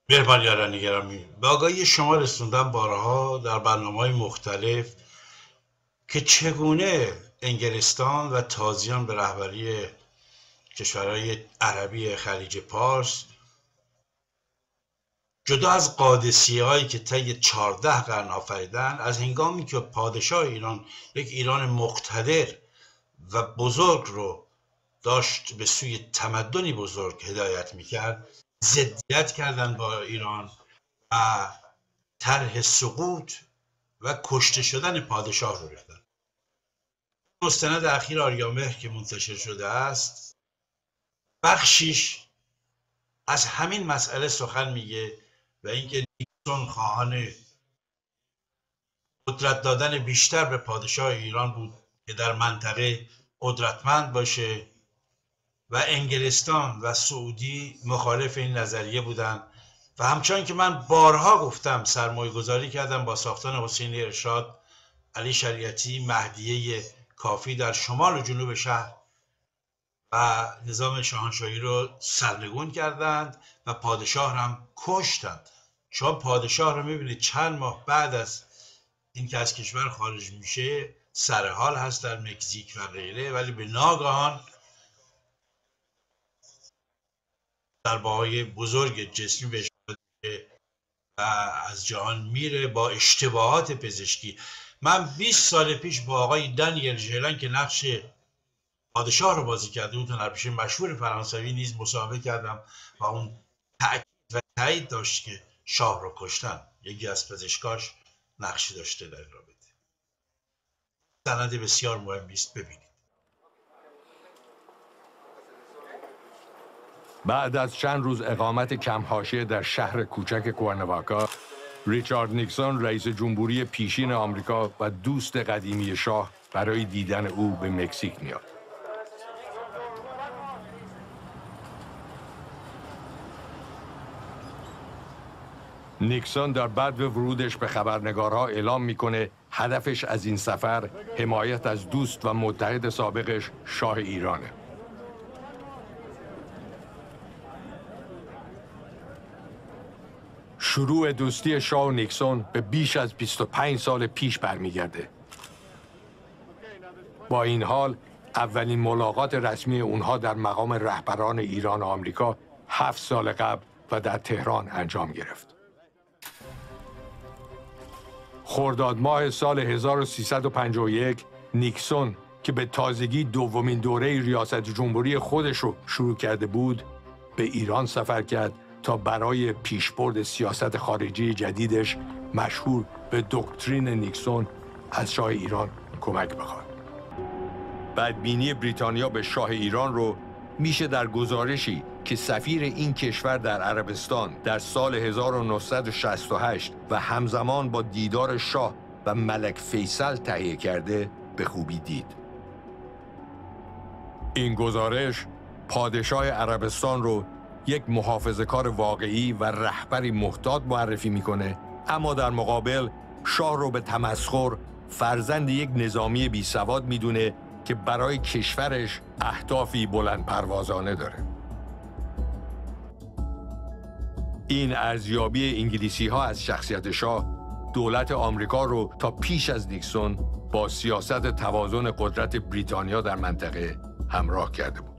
مهربان یاران گرامی، به آگاهی شما رسوندم بارها در برنامه‌های مختلف که چگونه انگلستان و تازیان به رهبری کشورهای عربی خلیج پارس جدا از قادسیه هایی که طی 14 قرن آفریدن، از هنگامی که پادشاه ایران یک ایران مقتدر و بزرگ رو داشت به سوی تمدنی بزرگ هدایت میکرد، ضدیت کردن با ایران و طرح سقوط و کشته شدن پادشاه رو ریختن. مستند اخیر آریامهر که منتشر شده است، بخشیش از همین مسئله سخن میگه و اینکه نیکسون خواهان قدرت دادن بیشتر به پادشاه ایران بود که در منطقه قدرتمند باشه و انگلستان و سعودی مخالف این نظریه بودند و همچنان که من بارها گفتم سرمایه گذاری کردم با ساختن حسین ارشاد، علی شریعتی، مهدیه کافی در شمال و جنوب شهر و نظام شاهنشاهی رو سرنگون کردند و پادشاه هم کشتند. شما پادشاه رو میبینید چند ماه بعد از اینکه از کشور خارج میشه سرحال هست در مکزیک و غیره، ولی به ناگهان ضربه‌های بزرگ جسمی بهش و از جهان میره با اشتباهات پزشکی. من 20 سال پیش با آقای دانیل ژلان که نقش پادشاه رو بازی کرده بود، هنرپیشه مشهور فرانسوی، نیز مصاحبه کردم و اون تأکید و تایید داشت که شاه رو کشتن. یکی از پزشکاش نقشی داشته در رابطه. سند بسیار مهمی است، ببینید. بعد از چند روز اقامت کم‌حاشیه در شهر کوچک کوارنواکا، ریچارد نیکسون رئیس جمهوری پیشین آمریکا و دوست قدیمی شاه برای دیدن او به مکزیک میاد. نیکسون در بعد ورودش به خبرنگارها اعلام میکنه هدفش از این سفر حمایت از دوست و متحد سابقش شاه ایرانه. شروع دوستی شاه و نیکسون به بیش از 25 سال پیش برمیگرده. با این حال اولین ملاقات رسمی اونها در مقام رهبران ایران و آمریکا 7 سال قبل و در تهران انجام گرفت. خرداد ماه سال 1351 نیکسون که به تازگی دومین دوره ریاست جمهوری خودش رو شروع کرده بود، به ایران سفر کرد تا برای پیشبرد سیاست خارجی جدیدش مشهور به دکترین نیکسون از شاه ایران کمک بخواد. بدبینی بریتانیا به شاه ایران رو میشه در گزارشی که سفیر این کشور در عربستان در سال 1968 و همزمان با دیدار شاه و ملک فیصل تهیه کرده به خوبی دید. این گزارش پادشاه عربستان رو یک محافظه‌کار واقعی و رهبری محتاط معرفی میکنه، اما در مقابل شاه رو به تمسخر فرزند یک نظامی بیسواد میدونه که برای کشورش اهدافی بلند پروازانه داره. این ارزیابی انگلیسی ها از شخصیت شاه دولت آمریکا رو تا پیش از نیکسون با سیاست توازن قدرت بریتانیا در منطقه همراه کرده بود.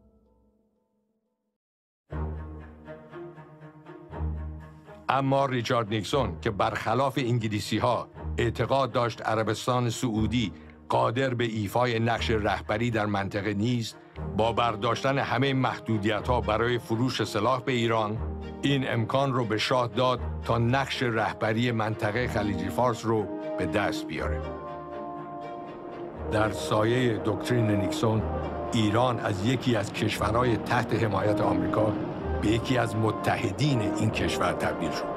اما ریچارد نیکسون که برخلاف انگلیسی ها اعتقاد داشت عربستان سعودی قادر به ایفای نقش رهبری در منطقه نیست، با برداشتن همه محدودیت‌ها برای فروش سلاح به ایران، این امکان رو به شاه داد تا نقش رهبری منطقه خلیج فارس رو به دست بیاره. در سایه دکترین نیکسون، ایران از یکی از کشورهای تحت حمایت آمریکا به یکی از متحدین این کشور تبدیل شد.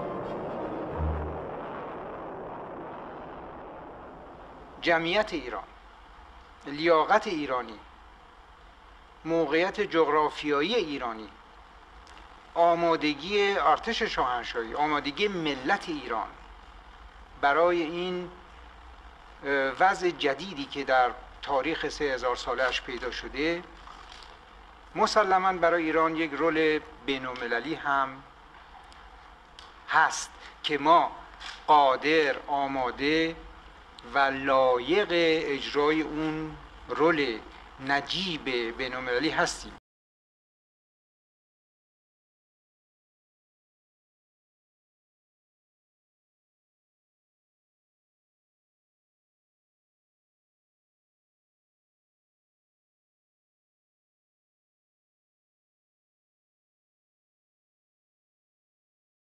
جمعیت ایران، لیاقت ایرانی، موقعیت جغرافیایی ایرانی، آمادگی ارتش شاهنشاهی، آمادگی ملت ایران برای این وضع جدیدی که در تاریخ 3000 ساله‌اش پیدا شده، مسلماً برای ایران یک رول بین‌المللی هم هست که ما قادر، آماده و لایق اجرای اون رول نجیب بین‌المللی هستیم.